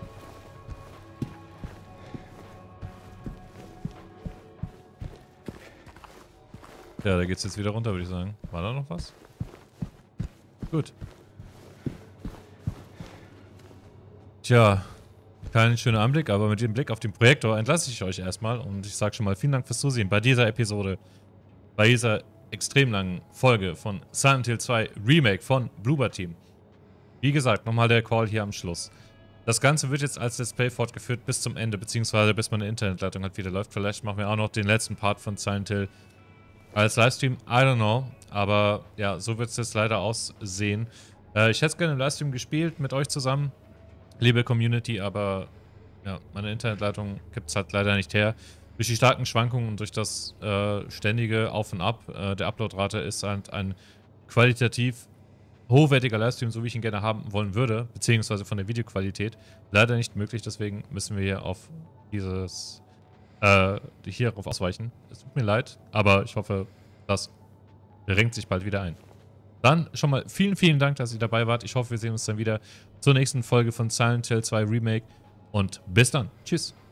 S1: Ja, da geht's jetzt wieder runter, würde ich sagen. War da noch was? Gut. Tja, kein schöner Anblick, aber mit dem Blick auf den Projektor entlasse ich euch erstmal und ich sage schon mal vielen Dank fürs Zusehen bei dieser Episode, bei dieser extrem langen Folge von Silent Hill zwei Remake von Bloober Team. Wie gesagt, nochmal der Call hier am Schluss. Das Ganze wird jetzt als Let's Play fortgeführt bis zum Ende, beziehungsweise bis meine Internetleitung halt wieder läuft. Vielleicht machen wir auch noch den letzten Part von Silent Hill als Livestream. I don't know, aber ja, so wird es jetzt leider aussehen. Äh, ich hätte es gerne im Livestream gespielt mit euch zusammen, liebe Community, aber ja, meine Internetleitung gibt es halt leider nicht her. Durch die starken Schwankungen und durch das äh, ständige Auf und Ab äh, der Uploadrate ist halt ein qualitativ hochwertiger Livestream, so wie ich ihn gerne haben wollen würde, beziehungsweise von der Videoqualität, leider nicht möglich. Deswegen müssen wir hier auf dieses, äh, hierauf ausweichen. Es tut mir leid, aber ich hoffe, das renkt sich bald wieder ein. Dann schon mal vielen, vielen Dank, dass ihr dabei wart. Ich hoffe, wir sehen uns dann wieder zur nächsten Folge von Silent Hill zwei Remake und bis dann. Tschüss.